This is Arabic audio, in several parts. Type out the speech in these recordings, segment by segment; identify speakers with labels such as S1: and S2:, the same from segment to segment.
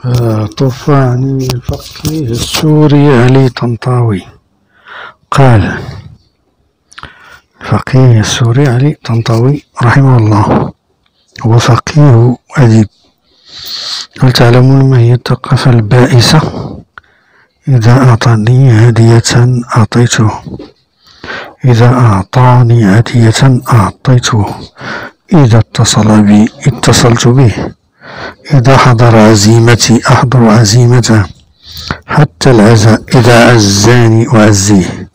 S1: طوفاني الفقيه السوري علي طنطاوي قال: الفقيه السوري علي طنطاوي رحمه الله هو فقيه أديب. هل تعلمون ما هي الثقافة البائسة؟ إذا أعطاني هدية أعطيته، إذا أعطاني هدية أعطيته، إذا اتصل بي اتصلت به، إذا حضر عزيمتي أحضر عزيمته، حتى العزاء إذا عزاني أعزيه.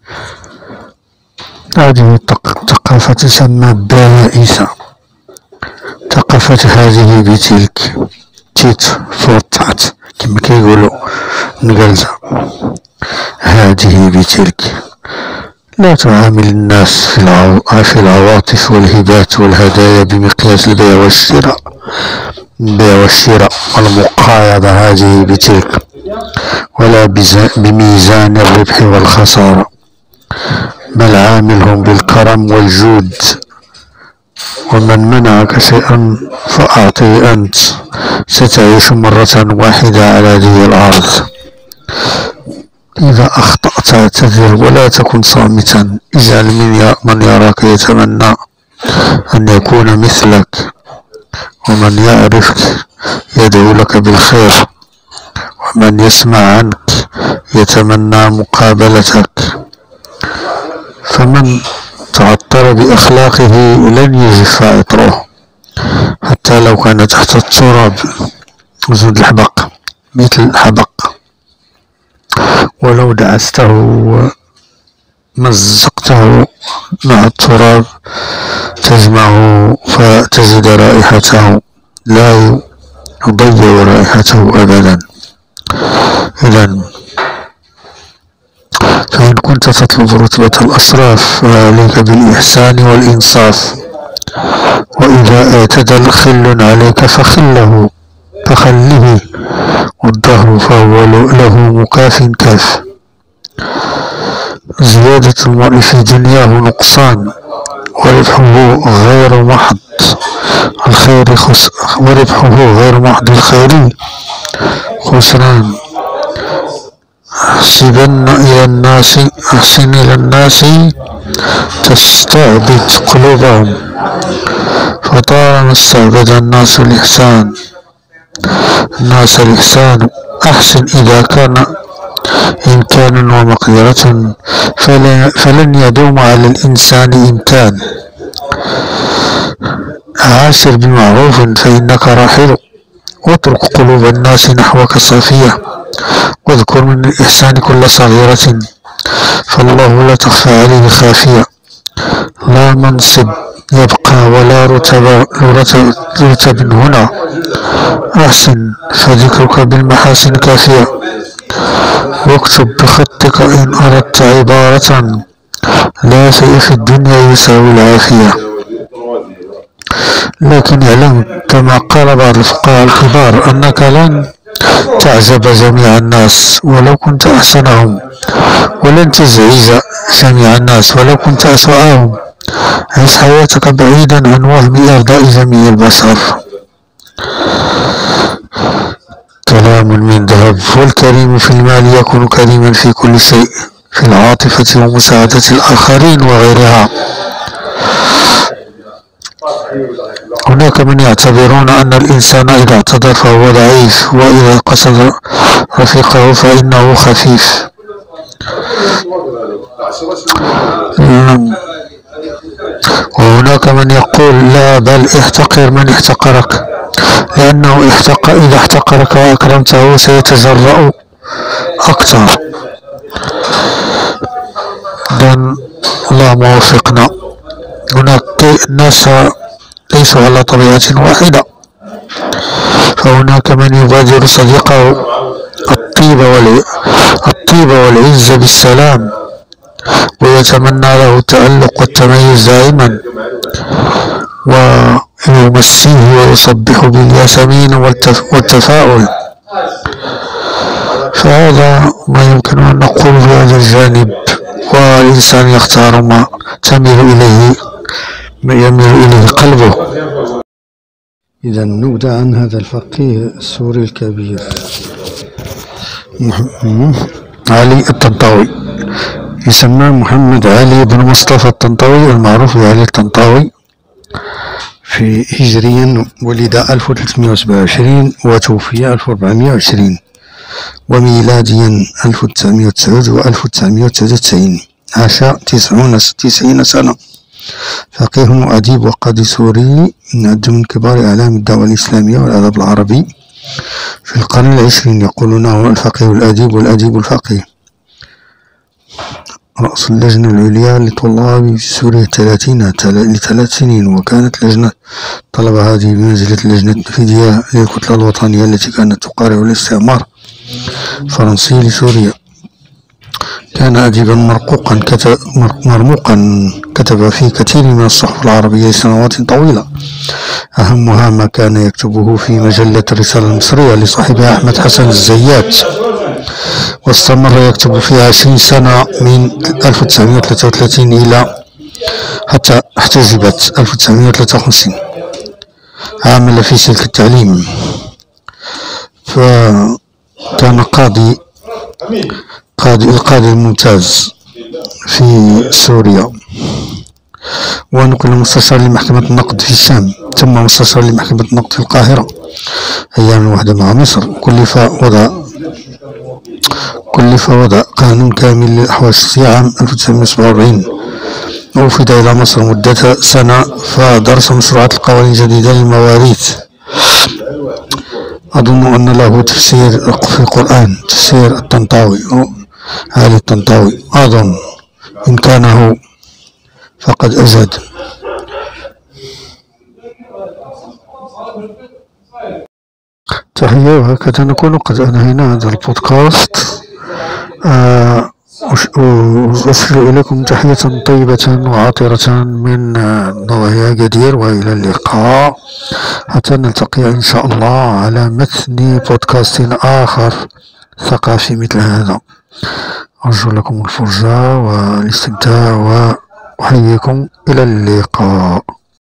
S1: هذه الثقافة تسمى بائسة. ثقافة هذه بتلك، تيت فور تات كما كيقولوا النقلزة. هذه بتلك، لا تعامل الناس في العواطف والهبات والهدايا بمقياس البيع والشراء والمقايضة هذه بتلك، ولا بميزان الربح والخسارة، بل عاملهم بالكرم والجود. ومن منعك شيئا فأعطه أنت، ستعيش مرة واحدة على هذه الأرض. إذا أخطأت اعتذر ولا تكن صامتا. اجعل من يراك يتمنى أن يكون مثلك، ومن يعرفك يدعو لك بالخير، ومن يسمع عنك يتمنى مقابلتك. فمن تعطر بأخلاقه لن يجف عطره حتى لو كان تحت التراب. وزود الحبق مثل الحبق، ولو دعسته ومزقته مع التراب تجمعه فتجد رائحته، لا يضيع رائحته أبدا. إذن فإن كنت تطلب رتبة الأشراف فعليك بالإحسان والإنصاف، وإذا اعتدى خل عليك فخله، والدهر فهو له مكاف كاف. زيادة المرء في دنياه نقصان، وربحه غير محض الخير خسران. أحسن إلى الناس تستعبد قلوبهم، فطالما استعبد الناس الإحسان أحسن إذا كان إمكانا ومقدرة، فلن يدوم على الإنسان إمكان. عاشر بمعروف فإنك راحل، واترك قلوب الناس نحوك صافية، واذكر من الإحسان كل صغيرة، فالله لا تخفى عليه خافية. لا منصب يبقى ولا رتب هنا، أحسن فذكرك بالمحاسن كافية، واكتب بخطك إن أردت عبارة، لا شيء في الدنيا يساوي العافية. لكن اعلم كما قال بعض الفقهاء الكبار أنك لن تعجب جميع الناس ولو كنت أحسنهم، ولن تزعج جميع الناس ولو كنت أسوأهم. عيش حياتك بعيدا عن وهم إرضاء جميع البشر. كلام من ذهب. والكريم في المال يكون كريما في كل شيء، في العاطفة ومساعدة الآخرين وغيرها. هناك من يعتبرون أن الإنسان إذا اعتذر فهو ضعيف، وإذا قصد رفيقه فإنه خفيف. وهناك من يقول لا، بل احتقر من احتقرك، لأنه إذا احتقرك وأكرمته سيتجرأ أكثر. اللهم وفقنا. هناك ناس ليسوا على طبيعة واحدة، فهناك من يبادر صديقه الطيب والعز بالسلام، ويتمنى له التألق والتميز دائما، ويمسيه ويصبح بالياسمين والتفاؤل. فهذا ما يمكن أن نقول في هذا الجانب، والإنسان يختار ما يميل إليه قلبه. إذا نبدأ عن هذا الفقيه السوري الكبير علي الطنطاوي. يسمى محمد علي بن مصطفى الطنطاوي المعروف بعلي الطنطاوي. في هجريا ولد 1327 وتوفي 1420، وميلاديا 1909 و 1999. عاش 90 سنة. فقيه وأديب وقاضي سوري، يعد من كبار أعلام الدعوة الإسلامية والأدب العربي في القرن العشرين. يقولون هو الفقيه الأديب والأديب الفقيه. رأس اللجنة العليا لطلاب سوريا لثلاث سنين، وكانت لجنة طلبة هذه بمنزلة لجنة فدية للكتلة الوطنية التي كانت تقارع الاستعمار الفرنسي لسوريا. كان أديبا مرموقا، كتب في كثير من الصحف العربية لسنوات طويلة، أهمها ما كان يكتبه في مجلة الرسالة المصرية لصاحبها أحمد حسن الزيات، واستمر يكتب فيها 20 سنة من 1933 إلى حتى احتجبت 1953. عمل في سلك التعليم، فكان القاضي الممتاز في سوريا، ونقل مستشار لمحكمة النقد في الشام، ثم مستشار لمحكمة النقد في القاهرة أيام الوحدة مع مصر. كلف وضع قانون كامل للأحواش في عام 1947. وفد إلى مصر مدة سنة، فدرس مشروعات القوانين الجديدة للمواريث. أظن أن له تفسير في القرآن، تفسير الطنطاوي، علي الطنطاوي، أظن إن كان هو فقد أجد. تحية، وهكذا نكون قد أنهينا هذا البودكاست. أرسل إليكم تحية طيبة وعاطرة من ضوحي أكادير، وإلى اللقاء حتى نلتقي إن شاء الله على متن بودكاست آخر ثقافي مثل هذا. أرجو لكم الفرجة والاستمتاع، وأحييكم إلى اللقاء.